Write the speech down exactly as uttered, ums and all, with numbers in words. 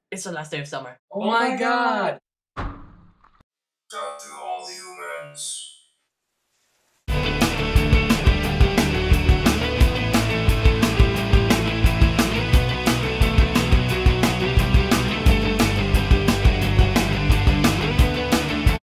It's the last day of summer. Oh, my god! Talk to all humans.